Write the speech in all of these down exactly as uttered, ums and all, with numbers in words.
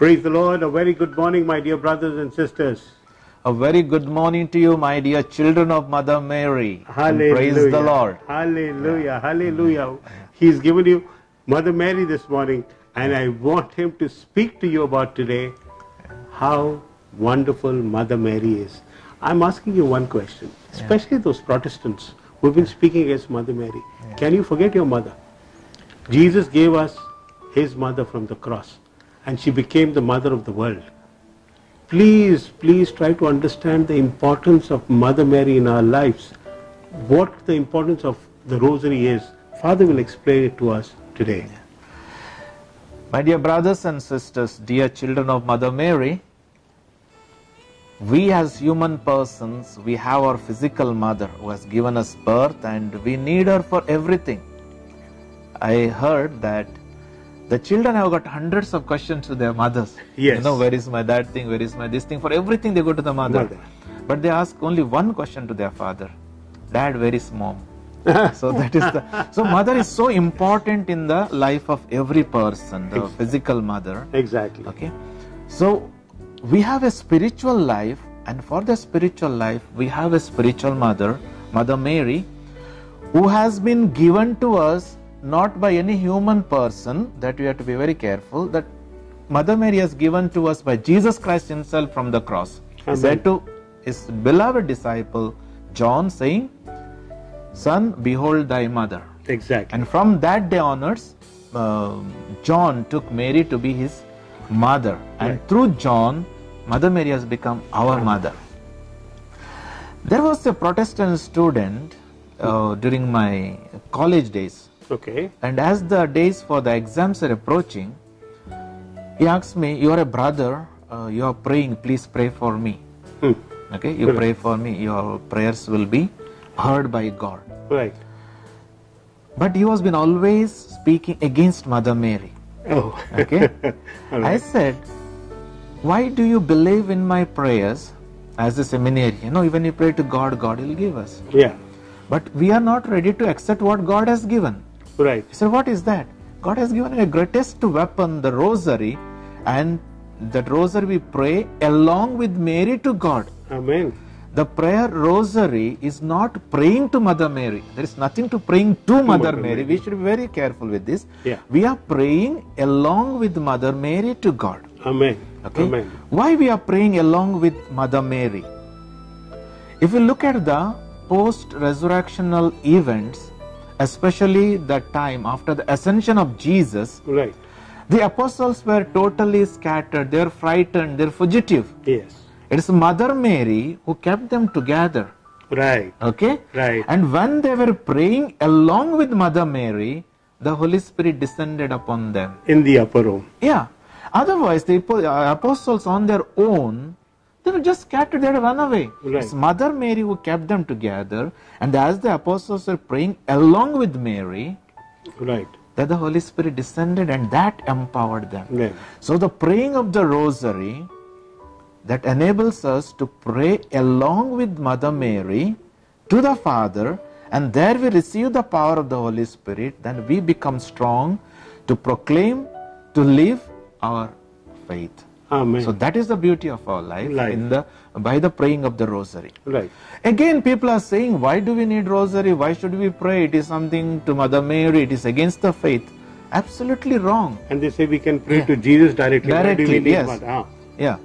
Praise the Lord. A very good morning, my dear brothers and sisters. A very good morning to you, my dear children of Mother Mary. Hallelujah. And praise the Lord. Hallelujah. Hallelujah. He's given you Mother Mary this morning, and I want him to speak to you about today how wonderful Mother Mary is. I'm asking you one question, especially those Protestants who have been speaking against Mother Mary. Yeah. Can you forget your mother? Jesus gave us his mother from the cross, and she became the mother of the world. Please, please try to understand the importance of Mother Mary in our lives. What the importance of the rosary is. Father will explain it to us today. My dear brothers and sisters, dear children of Mother Mary, we as human persons, we have our physical mother who has given us birth, and we need her for everything. I heard that the children have got hundreds of questions to their mothers. Yes. You know, where is my that thing, where is my this thing? For everything they go to the mother. Mother. But they ask only one question to their father. Dad, where is mom? So that is the, so mother is so important in the life of every person, the Exactly. physical mother. Exactly. Okay. So we have a spiritual life, and for the spiritual life, we have a spiritual mother, Mother Mary, who has been given to us not by any human person. That we have to be very careful, that Mother Mary has given to us by Jesus Christ himself from the cross. He said to his beloved disciple John, saying, "Son, behold thy mother." Exactly. And from that day onwards, uh, John took Mary to be his mother, and Right. through John, Mother Mary has become our mother. There was a Protestant student uh, during my college days, Okay. and as the days for the exams are approaching, he asked me, "You are a brother, uh, you are praying, please pray for me." Hmm. Okay, you Correct. pray for me, your prayers will be heard by God. Right. But he was been always speaking against Mother Mary. Oh. Okay. All I right. said, "Why do you believe in my prayers as a seminary? You know, when you pray to God, God will give us. Yeah. But we are not ready to accept what God has given." Right. He said, "What is that? God has given a greatest weapon, the rosary, and that rosary we pray along with Mary to God. Amen. The prayer rosary is not praying to Mother Mary. There is nothing to praying to Mother Mother Mary. Mary. We should be very careful with this. Yeah. We are praying along with Mother Mary to God. Amen. Okay? Amen. Why we are praying along with Mother Mary? If you look at the post-resurrectional events, especially the time after the ascension of Jesus, Right. the apostles were totally scattered. They were frightened. They were fugitive. Yes. It is Mother Mary who kept them together. Right. Okay? Right. And when they were praying along with Mother Mary, the Holy Spirit descended upon them. In the upper room. Yeah. Otherwise, the apo- uh, apostles on their own, they were just scattered, they had run away. Right. It's Mother Mary who kept them together. And as the apostles were praying along with Mary, Right. that the Holy Spirit descended and that empowered them. Yeah. So the praying of the rosary, that enables us to pray along with Mother Mary to the Father, and there we receive the power of the Holy Spirit. Then we become strong to proclaim, to live our faith. Amen. So that is the beauty of our life, Life. in the by the praying of the rosary. Right. Again, people are saying, why do we need rosary? Why should we pray? It is something to Mother Mary. It is against the faith. Absolutely wrong. And they say we can pray Yeah. to Jesus directly. Why do Directly, we need yes. Mother? Ah. Yeah.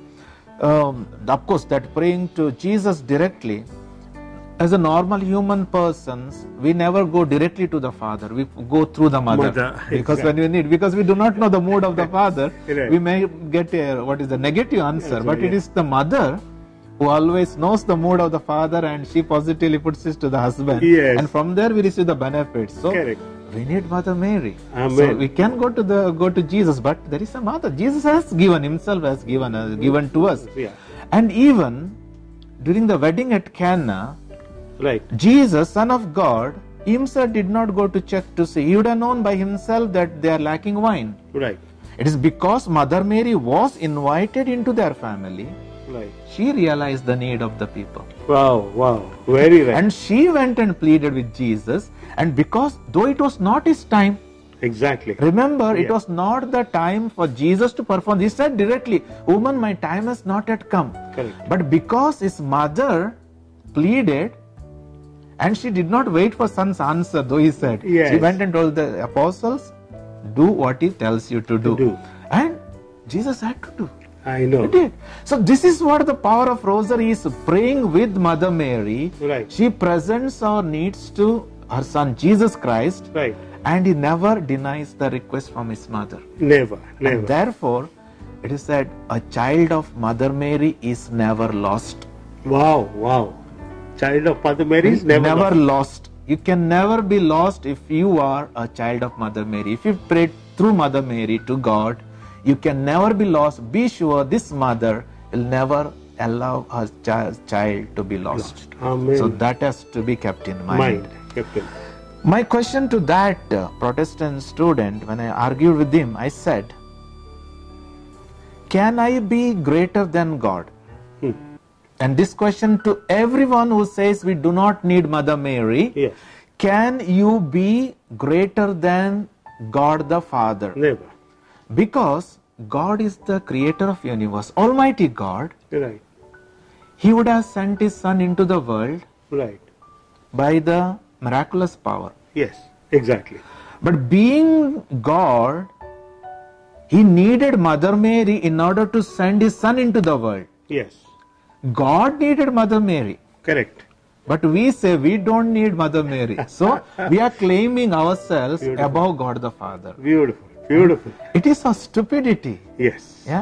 Um, of course, that praying to Jesus directly, as a normal human persons, we never go directly to the Father. We go through the Mother. Mother, Because exactly. when we need, because we do not know the mood of the Father, Right. we may get a, what is the negative answer. Answer, but it yeah. is the Mother who always knows the mood of the Father, and she positively puts it to the husband. Yes. And from there we receive the benefits. So Correct. we need Mother Mary. Amen. So we can go to the go to Jesus, but there is a Mother. Jesus has given himself, has given uh, given to us. Yeah. And even during the wedding at Cana, Right. Jesus, Son of God, himself did not go to check to see. He would have known by himself that they are lacking wine. Right. It is because Mother Mary was invited into their family, Right. she realized the need of the people. Wow. Wow. Very right. And she went and pleaded with Jesus. And because, though it was not his time, exactly. Remember, it Yeah. was not the time for Jesus to perform. He said directly, woman, my time has not yet come. Correct. But because his mother pleaded, and she did not wait for son's answer, though he said, Yes. she went and told the apostles, do what he tells you to do. do. And Jesus had to do. I know. He did. So this is what the power of rosary is, praying with Mother Mary. Right. She presents our needs to her son Jesus Christ, Right. and he never denies the request from his mother. Never, never. And therefore, it is said, a child of Mother Mary is never lost. Wow, wow. Child of Mother Mary is never, never lost. lost. You can never be lost if you are a child of Mother Mary. If you pray through Mother Mary to God, you can never be lost. Be sure this mother will never allow her child, child to be lost. Lost. Amen. So that has to be kept in mind. Mind, Captain. My question to that uh, Protestant student, when I argued with him, I said, can I be greater than God? Hmm. And this question to everyone who says we do not need Mother Mary, Yes. can you be greater than God the Father? Never. Because God is the creator of universe, Almighty God. Right. He would have sent his son into the world Right. by the miraculous power. Yes. Exactly. But being God, he needed Mother Mary in order to send his son into the world. Yes. God needed Mother Mary. Correct. But we say we don't need Mother Mary. So we are claiming ourselves Beautiful. above God the Father. Beautiful. Beautiful. It is a stupidity. Yes. Yeah.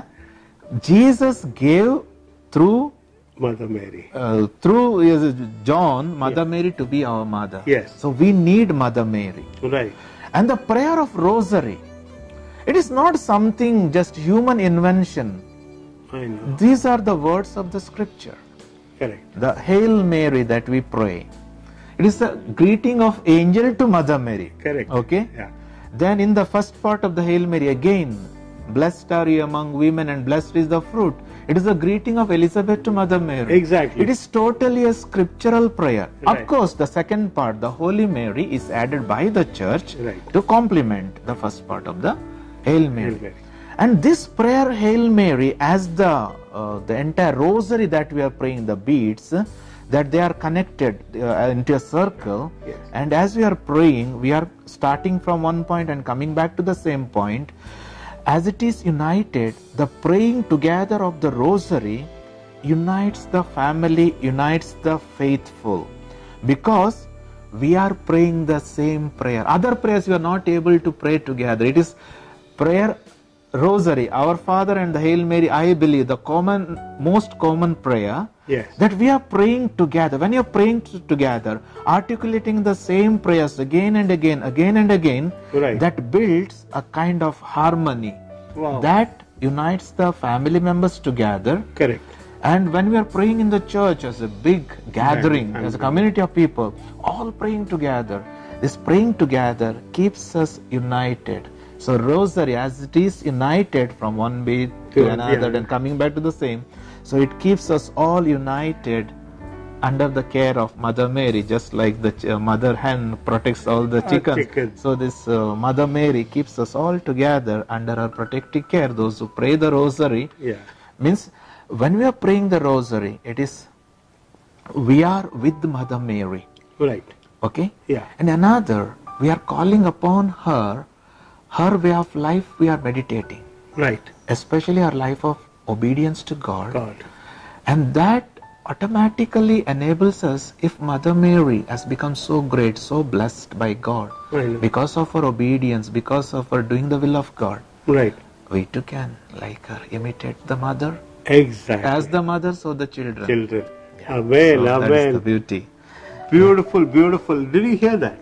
Jesus gave through Mother Mary. uh, through uh, John, Mother Mary to be our mother. Yes. So we need Mother Mary. Right. And the prayer of Rosary, it is not something just human invention. I know. These are the words of the scripture. Correct. The Hail Mary that we pray. It is a greeting of angel to Mother Mary. Correct. Okay? Yeah. Then in the first part of the Hail Mary again, blessed are you among women and blessed is the fruit. It is a greeting of Elizabeth to Mother Mary. Exactly. It is totally a scriptural prayer. Right. Of course, the second part, the Holy Mary, is added by the church Right. to complement the first part of the Hail Mary. Hail Mary. And this prayer, Hail Mary, as the uh, the entire rosary that we are praying, the beads, uh, that they are connected uh, into a circle. Yes. And as we are praying, we are starting from one point and coming back to the same point. As it is united, the praying together of the rosary unites the family, unites the faithful. Because we are praying the same prayer. Other prayers we are not able to pray together. It is prayer rosary, Our Father and the Hail Mary, I believe, the common, most common prayer. Yes. That we are praying together. When you are praying t- together, articulating the same prayers again and again, again and again, Right. that builds a kind of harmony. Wow. That unites the family members together. Correct. And when we are praying in the church as a big gathering, Family. as a community of people, all praying together, this praying together keeps us united. So rosary, as it is united from one bead to To another the and coming back to the same, so it keeps us all united under the care of Mother Mary, just like the ch- uh, mother hen protects all the Ah, chickens. chickens. So this uh, Mother Mary keeps us all together under her protective care. Those who pray the rosary, Yeah. means when we are praying the rosary, it is we are with Mother Mary. Right. Okay? Yeah. And another, we are calling upon her, her way of life we are meditating, Right. especially her life of obedience to God. God. And that automatically enables us, if Mother Mary has become so great, so blessed by God, I know. because of her obedience, because of her doing the will of God, Right. we too can, like her, imitate the mother. Exactly. As the mother, so the children. children. Yeah. Amen. So that is Amen. the beauty. Beautiful, beautiful. Did you hear that?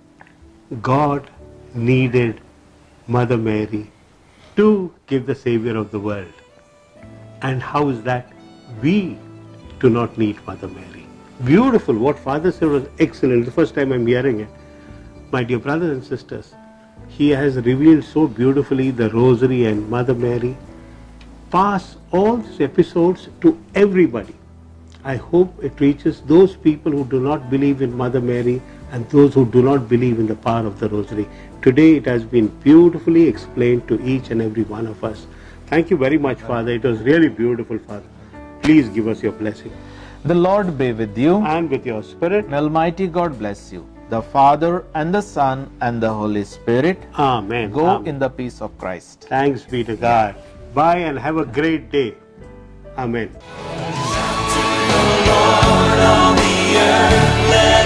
God needed Mother Mary to give the Savior of the world. And how is that? We do not need Mother Mary. Beautiful. What Father said was excellent. The first time I'm hearing it. My dear brothers and sisters, he has revealed so beautifully the Rosary and Mother Mary. Pass all these episodes to everybody. I hope it reaches those people who do not believe in Mother Mary and those who do not believe in the power of the rosary. Today it has been beautifully explained to each and every one of us. Thank you very much, Father. It was really beautiful, Father. Please give us your blessing. The Lord be with you. And with your spirit. May Almighty God bless you, the Father and the Son and the Holy Spirit. Amen. Go Amen. in the peace of Christ. Thanks be to God. Bye and have a great day. Amen. Lord on the earth, let